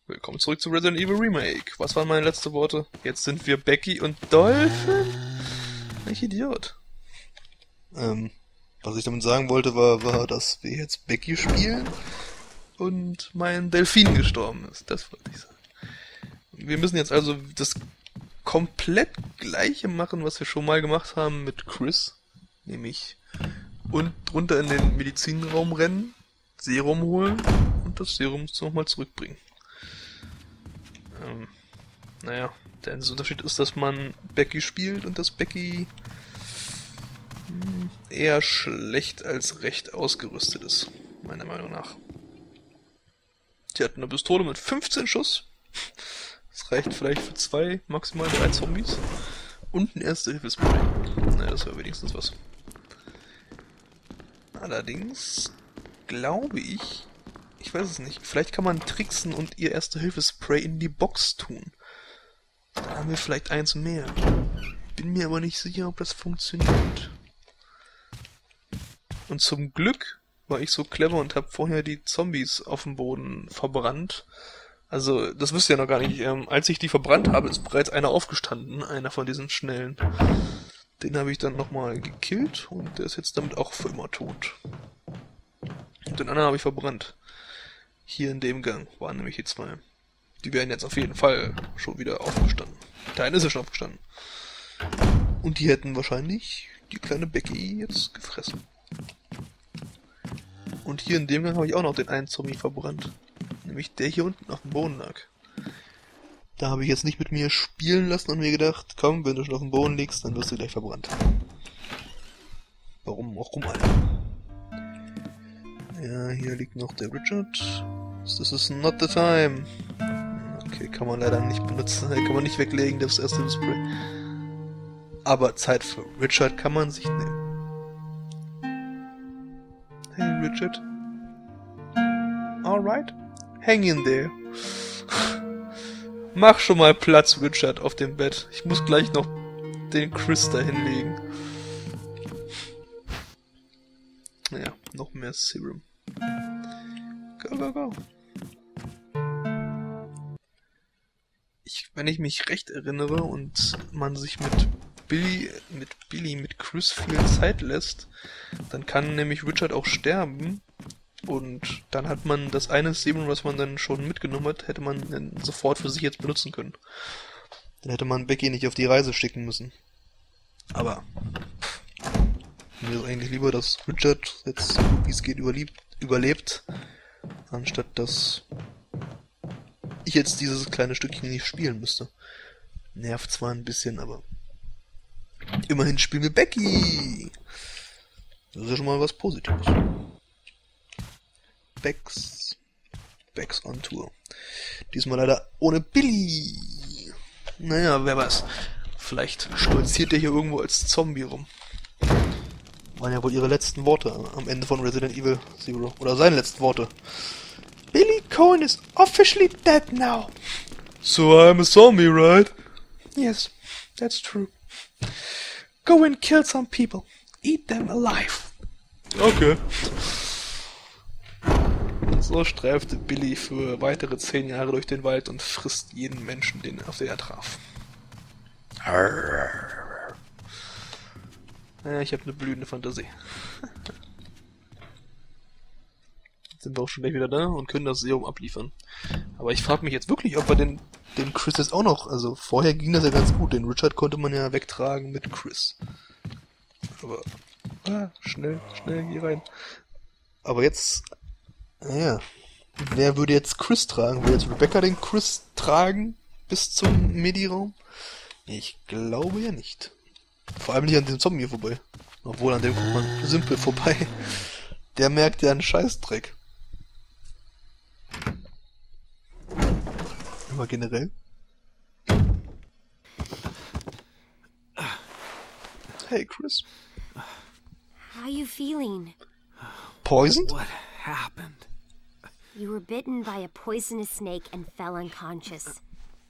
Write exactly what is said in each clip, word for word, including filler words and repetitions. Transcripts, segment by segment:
Willkommen zurück zu Resident Evil Remake. Was waren meine letzten Worte? Jetzt sind wir Becky und Dolphin? Ich Idiot. Ähm, was ich damit sagen wollte, war, war, dass wir jetzt Becky spielen und mein Delfin gestorben ist. Das wollte ich sagen. Wir müssen jetzt also das komplett gleiche machen, was wir schon mal gemacht haben mit Chris. Nämlich und runter in den Medizinraum rennen, Serum holen und das Serum nochmal zurückbringen. Ähm, naja, der einzige Unterschied ist, dass man Becky spielt und dass Becky mh, eher schlecht als recht ausgerüstet ist, meiner Meinung nach. Sie hat eine Pistole mit fünfzehn Schuss. Das reicht vielleicht für zwei, maximal drei Zombies. Und ein Erste-Hilfe-Spray. Naja, das war wenigstens was. Allerdings glaube ich, ich weiß es nicht, vielleicht kann man tricksen und ihr Erste-Hilfe-Spray in die Box tun. Dann haben wir vielleicht eins mehr. Bin mir aber nicht sicher, ob das funktioniert. Und zum Glück war ich so clever und habe vorher die Zombies auf dem Boden verbrannt. Also, das wisst ihr noch gar nicht. Ähm, als ich die verbrannt habe, ist bereits einer aufgestanden, einer von diesen Schnellen. Den habe ich dann nochmal gekillt und der ist jetzt damit auch für immer tot. Und den anderen habe ich verbrannt. Hier in dem Gang waren nämlich die zwei. Die wären jetzt auf jeden Fall schon wieder aufgestanden. Der eine ist ja schon aufgestanden. Und die hätten wahrscheinlich die kleine Becky jetzt gefressen. Und hier in dem Gang habe ich auch noch den einen Zombie verbrannt. Nämlich der hier unten auf dem Boden lag. Da habe ich jetzt nicht mit mir spielen lassen und mir gedacht, komm, wenn du schon auf dem Boden liegst, dann wirst du gleich verbrannt. Warum auch rum, Alter. Ja, hier liegt noch der Richard. This is not the time. Okay, kann man leider nicht benutzen, kann man nicht weglegen, das erste Display. Aber Zeit für Richard kann man sich nehmen. Hey Richard. Alright. Hang in there. Mach schon mal Platz, Richard, auf dem Bett. Ich muss gleich noch den Chris da hinlegen. Naja, noch mehr Serum. Go, go, go. Ich, wenn ich mich recht erinnere und man sich mit Billy, mit Billy, mit Chris viel Zeit lässt, dann kann nämlich Richard auch sterben. Und dann hat man das eine Serum, was man dann schon mitgenommen hat, hätte man dann sofort für sich jetzt benutzen können. Dann hätte man Becky nicht auf die Reise schicken müssen. Aber mir ist eigentlich lieber, dass Richard jetzt so gut wie es geht überlebt, überlebt, anstatt dass ich jetzt dieses kleine Stückchen nicht spielen müsste. Nervt zwar ein bisschen, aber immerhin spielen wir Becky. Das ist ja schon mal was Positives. Bex. Bex on Tour. Diesmal leider ohne Billy. Naja, wer weiß. Vielleicht stolziert der hier irgendwo als Zombie rum. Waren ja wohl ihre letzten Worte am Ende von Resident Evil Zero. Oder seine letzten Worte. Billy Cohen is officially dead now. So I'm a zombie, right? Yes, that's true. Go and kill some people. Eat them alive. Okay. So streifte Billy für weitere zehn Jahre durch den Wald und frisst jeden Menschen, den, auf den er traf. Ja, ich habe eine blühende Fantasie. Jetzt sind wir auch schon gleich wieder da und können das Serum abliefern. Aber ich frage mich jetzt wirklich, ob wir den, den Chris jetzt auch noch... Also vorher ging das ja ganz gut, den Richard konnte man ja wegtragen mit Chris. Aber... Ah, schnell, schnell, hier rein. Aber jetzt... Naja, wer würde jetzt Chris tragen? Würde jetzt Rebecca den Chris tragen bis zum Medi-Raum? Ich glaube ja nicht. Vor allem nicht an dem Zombie hier vorbei. Obwohl, an dem kommt man simpel vorbei. Der merkt ja einen Scheißdreck. Aber generell. Hey Chris. How you feeling? Poisoned? What happened? You were bitten by a poisonous snake and fell unconscious.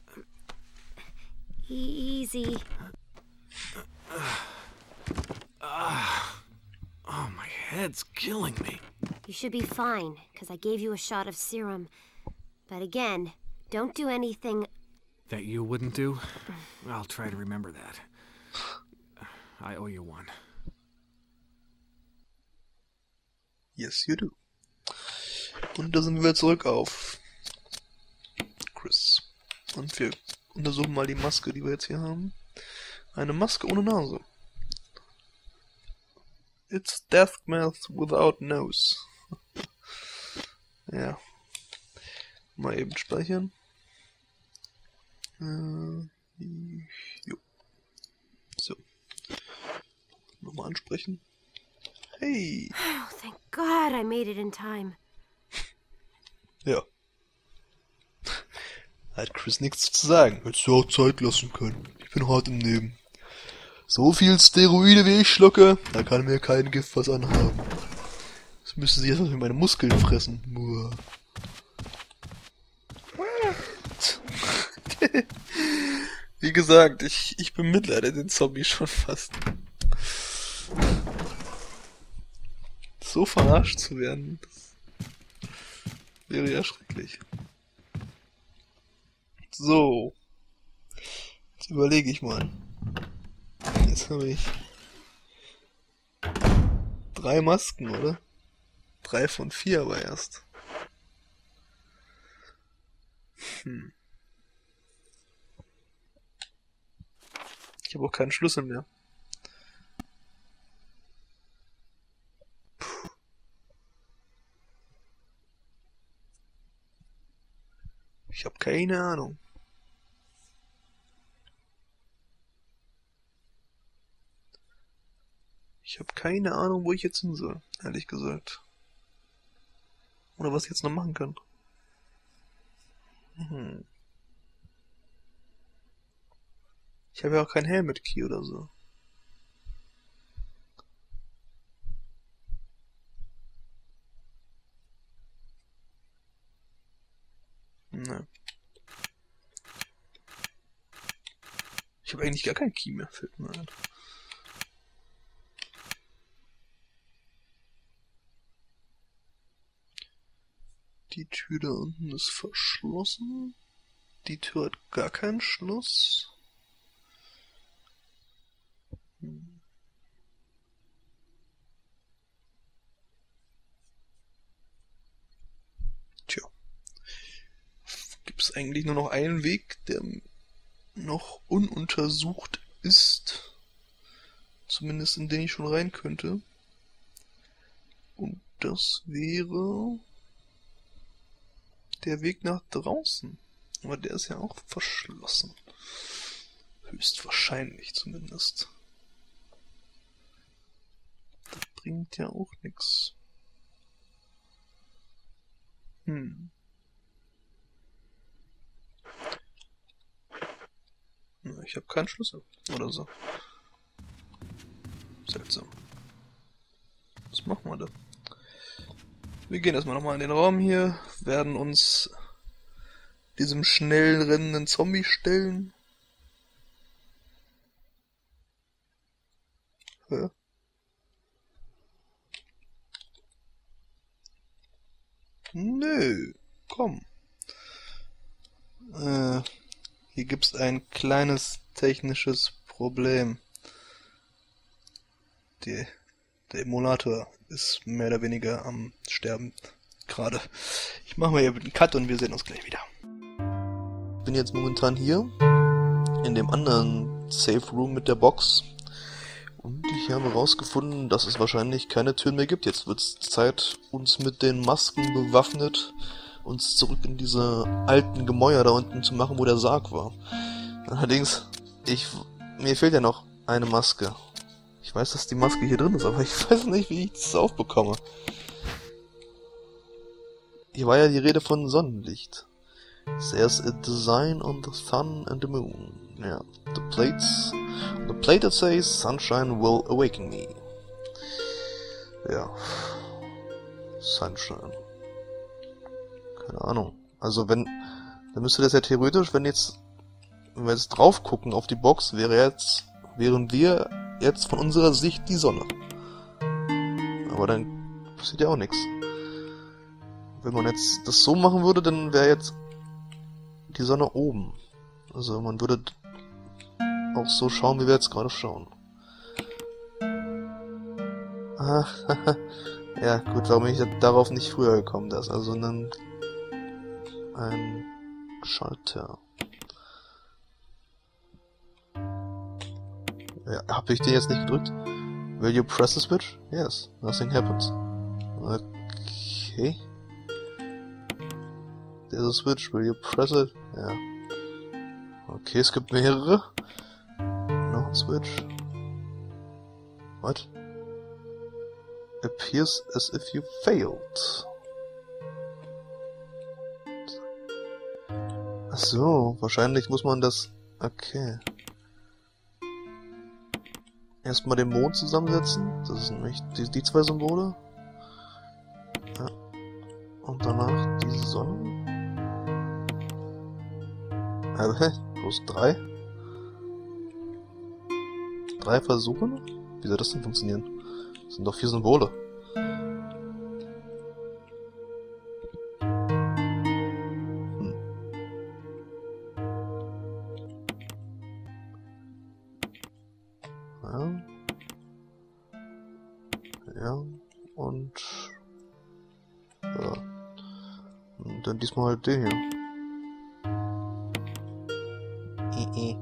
Easy. Oh, my head's killing me. You should be fine, because I gave you a shot of serum. But again, Don't do anything. That you wouldn't do? I'll try to remember that. I owe you one. Yes, you do. Und da sind wir zurück auf Chris. Und wir untersuchen mal die Maske, die wir jetzt hier haben. Eine Maske ohne Nase. It's death mask without nose. Ja. Mal eben speichern. Äh, jo. So. Nochmal ansprechen. Hey. Oh, thank God I made it in time. Ja. Hat Chris nichts zu sagen. Hättest du auch Zeit lassen können. Ich bin hart im Nehmen. So viel Steroide wie ich schlucke, da kann mir kein Gift was anhaben. Das müsste sich jetzt mit meine Muskeln fressen. Muah. Wie gesagt, ich, ich bemitleide den Zombie schon fast. So verarscht zu werden, das wäre ja schrecklich. So. Jetzt überlege ich mal. Jetzt habe ich drei Masken, oder? Drei von vier aber erst. Hm. Ich habe auch keinen Schlüssel mehr. Puh. Ich habe keine Ahnung. Ich habe keine Ahnung, wo ich jetzt hin soll, ehrlich gesagt. Oder was ich jetzt noch machen kann. Hm. Ich habe ja auch kein Helmet Key oder so. Ne. Ich habe eigentlich gar kein Key mehr, fällt mir ein. Die Tür da unten ist verschlossen. Die Tür hat gar keinen Schluss. Hm. Tja. Gibt es eigentlich nur noch einen Weg, der noch ununtersucht ist? Zumindest in den ich schon rein könnte. Und das wäre der Weg nach draußen. Aber der ist ja auch verschlossen. Höchstwahrscheinlich zumindest. Das bringt ja auch nichts. Hm. Na, ich habe keinen Schlüssel oder so. Seltsam. Was machen wir da? Wir gehen erstmal nochmal in den Raum hier, werden uns diesem schnell rennenden Zombie stellen. Hä? Nö, komm. Äh, hier gibt's ein kleines technisches Problem. Die, der Emulator ist mehr oder weniger am Sterben gerade. Ich mache mal hier einen Cut und wir sehen uns gleich wieder. Ich bin jetzt momentan hier in dem anderen Safe Room mit der Box und ich habe herausgefunden, dass es wahrscheinlich keine Türen mehr gibt. Jetzt wird es Zeit, uns mit den Masken bewaffnet uns zurück in diese alten Gemäuer da unten zu machen, wo der Sarg war. Allerdings, ich mir fehlt ja noch eine Maske. Ich weiß, dass die Maske hier drin ist, aber ich weiß nicht, wie ich das aufbekomme. Hier war ja die Rede von Sonnenlicht. There's a design on the sun and the moon. Ja, the plates... The plate that says sunshine will awaken me. Ja. Sunshine. Keine Ahnung. Also wenn... Dann müsste das ja theoretisch, wenn jetzt... Wenn wir jetzt drauf gucken auf die Box, wäre jetzt... Wären wir jetzt von unserer Sicht die Sonne. Aber dann passiert ja auch nichts. Wenn man jetzt das so machen würde, dann wäre jetzt die Sonne oben. Also man würde auch so schauen, wie wir jetzt gerade schauen. Ah, ja, gut, warum bin ich darauf nicht früher gekommen? Das ist also ein, ein Schalter. Ja, hab ich den jetzt nicht gedrückt? Will you press the switch? Yes, nothing happens. Okay. There's a switch, will you press it? Ja. Okay, es gibt mehrere. Noch ein Switch. What? Appears as if you failed. Ach so, wahrscheinlich muss man das... Okay. Erstmal den Mond zusammensetzen. Das sind nämlich die, die zwei Symbole. Ja. Und danach diese Sonne. Also, hä? Bloß drei? Drei Versuche? Wie soll das denn funktionieren? Das sind doch vier Symbole. Hm. Ja. Ja. Und... Ja. Und dann diesmal halt den hier. I, I.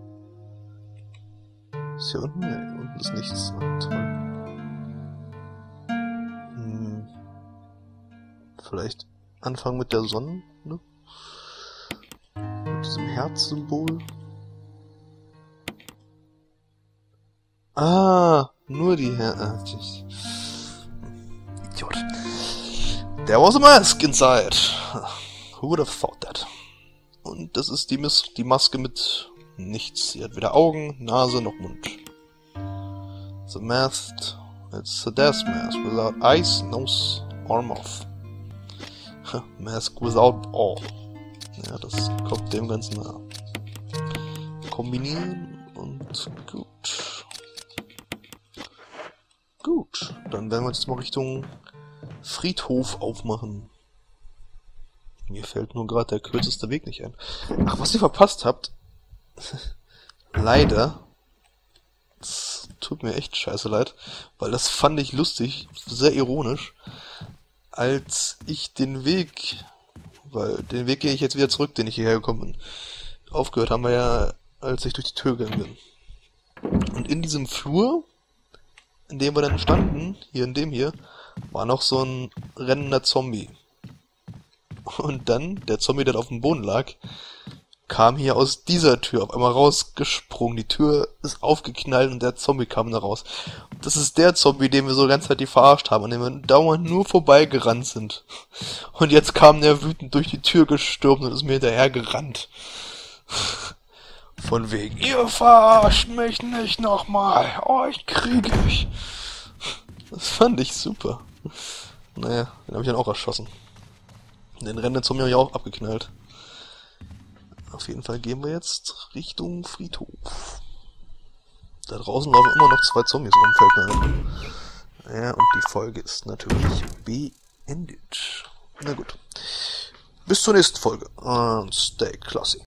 Ist hier unten? Ne, unten ist nichts. Oh, toll. Hm. Vielleicht anfangen mit der Sonne, ne? Mit diesem Herzsymbol. Ah, nur die Her... Idiot. There was a mask inside. Who would have thought that? Und das ist die, Mis die Maske mit nichts. Sie hat weder Augen, Nase noch Mund. The mask, it's a death mask without eyes, nose or mouth. Mask without all. Ja, das kommt dem Ganzen nah. Kombinieren und gut. Gut, dann werden wir jetzt mal Richtung Friedhof aufmachen. Mir fällt nur gerade der kürzeste Weg nicht ein. Ach, was ihr verpasst habt. Leider. Das tut mir echt scheiße leid. Weil das fand ich lustig. Sehr ironisch. Als ich den Weg... Weil den Weg gehe ich jetzt wieder zurück, den ich hierher gekommen bin. Aufgehört haben wir ja, als ich durch die Tür gegangen bin. Und in diesem Flur, in dem wir dann standen, hier in dem hier, war noch so ein rennender Zombie. Und dann, der Zombie, der auf dem Boden lag, kam hier aus dieser Tür auf einmal rausgesprungen. Die Tür ist aufgeknallt und der Zombie kam da raus. Das ist der Zombie, den wir so die ganze Zeit die verarscht haben, an dem wir dauernd nur vorbeigerannt sind. Und jetzt kam der wütend durch die Tür gestürmt und ist mir hinterher gerannt. Von wegen, ihr verarscht mich nicht nochmal, euch krieg ich. Das fand ich super. Naja, den habe ich dann auch erschossen. Den rennenden Zombie habe ich auch abgeknallt. Auf jeden Fall gehen wir jetzt Richtung Friedhof. Da draußen laufen immer noch zwei Zombies rum, fällt mir ein. Ja, und die Folge ist natürlich beendet. Na gut. Bis zur nächsten Folge. Und stay classy.